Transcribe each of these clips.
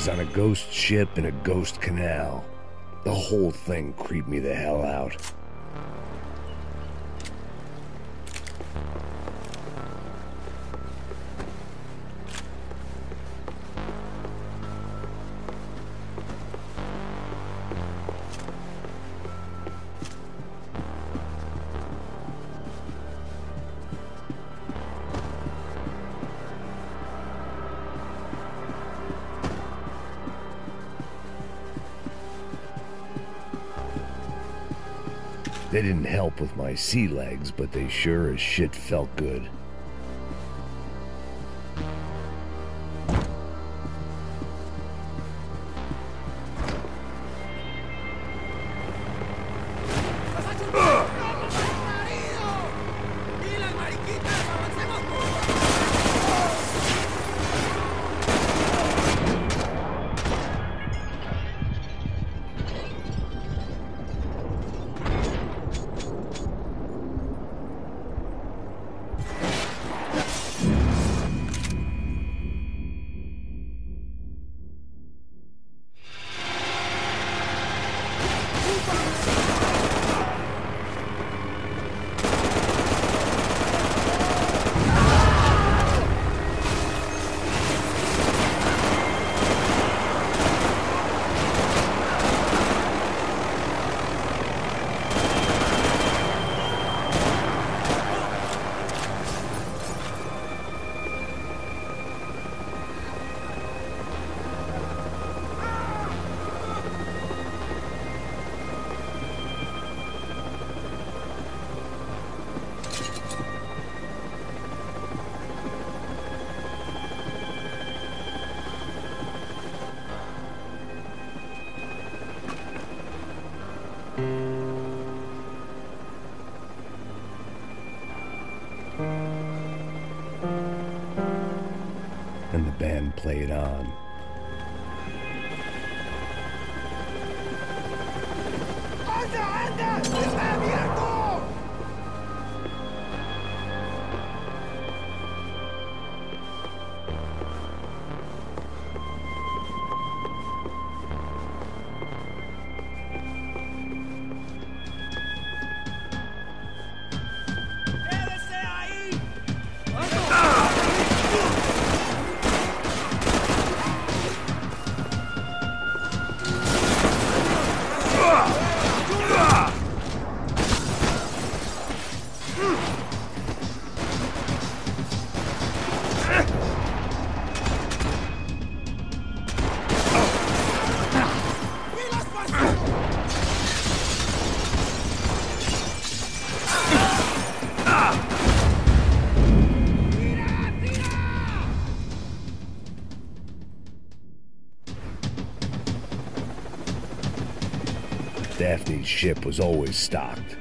was on a ghost ship in a ghost canal. The whole thing creeped me the hell out. They didn't help with my sea legs, but they sure as shit felt good. And the band played on. ¡Anda! ¡Está abierto! Daphne's ship was always stocked.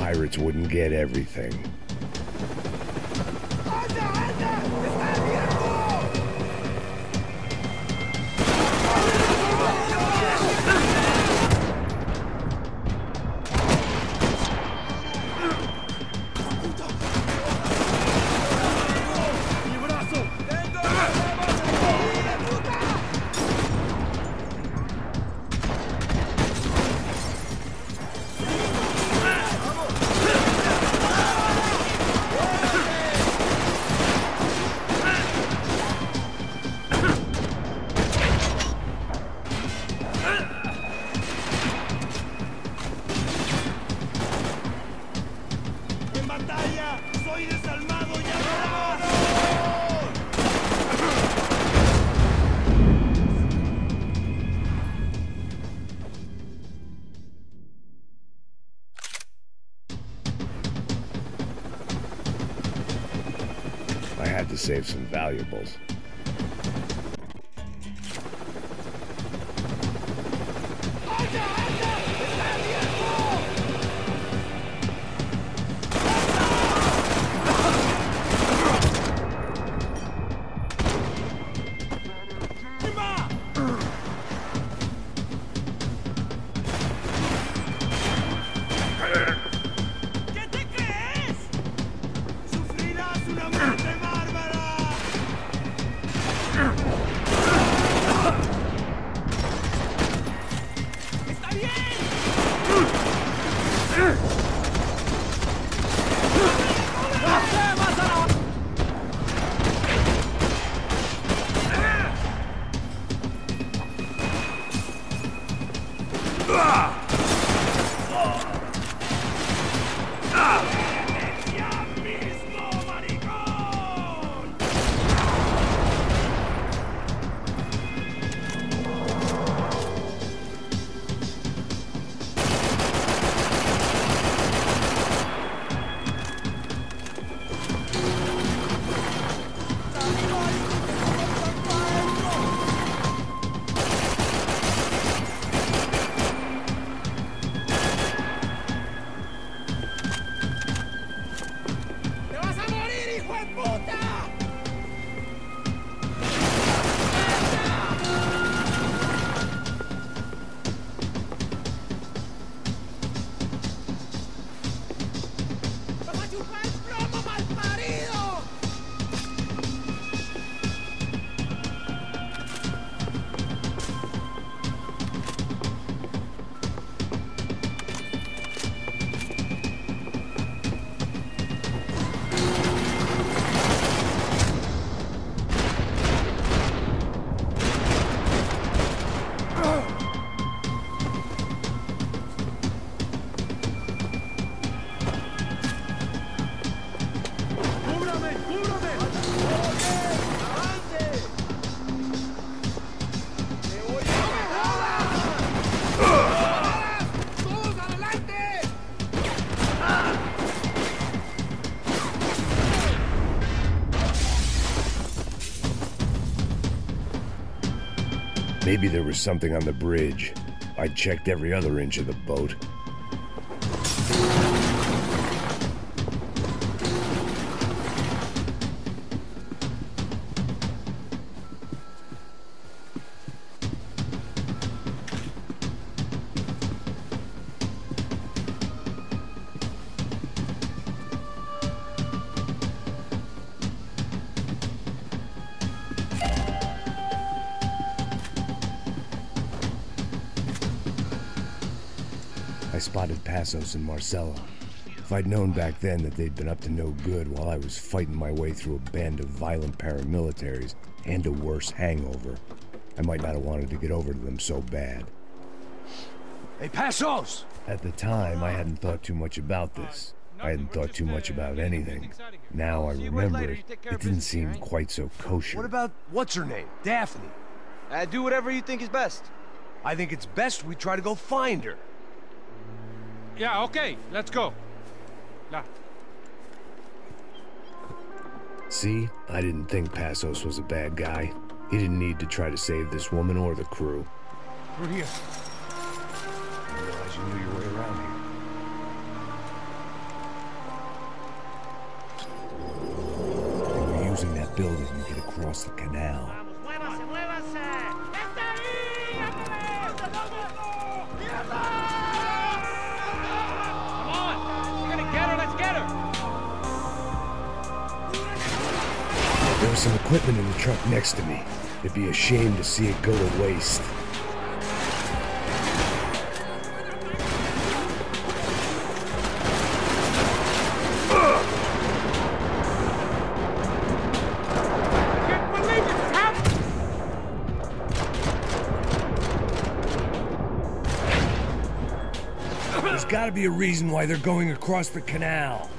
pirates wouldn't get everything. I had to save some valuables. Maybe there was something on the bridge. I checked every other inch of the boat. I spotted Passos and Marcella. If I'd known back then that they'd been up to no good while I was fighting my way through a band of violent paramilitaries and a worse hangover, I might not have wanted to get over to them so bad. Hey, Passos! At the time, I hadn't thought too much about this. I hadn't thought too much about anything. Now I remember it didn't seem quite so kosher. What about, what's her name? Daphne? Do whatever you think is best. I think it's best we try to go find her. Yeah, okay, let's go. La. See? I didn't think Passos was a bad guy. He didn't need to try to save this woman or the crew. We're here. I realize you knew your way around here. building and get across the canal. There was some equipment in the truck next to me. It'd be a shame to see it go to waste. There's gotta be a reason why they're going across the canal.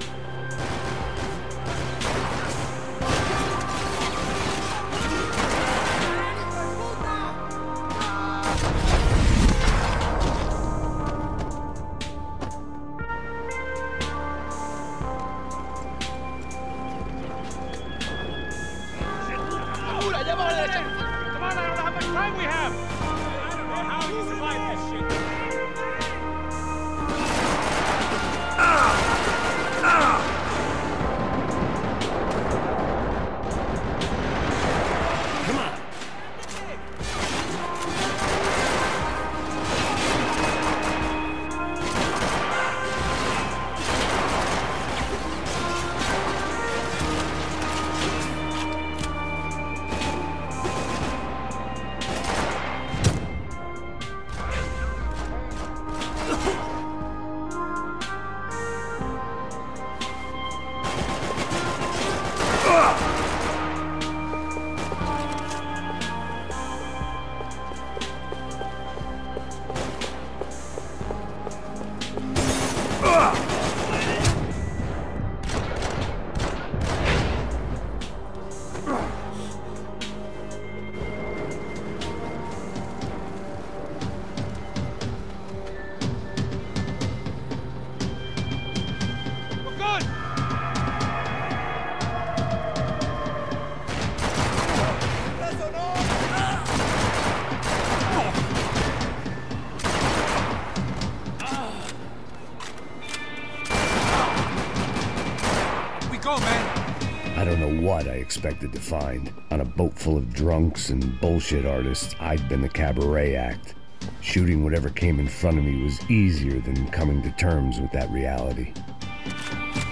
I don't know what I expected to find. On a boat full of drunks and bullshit artists, I'd been the cabaret act. Shooting whatever came in front of me was easier than coming to terms with that reality.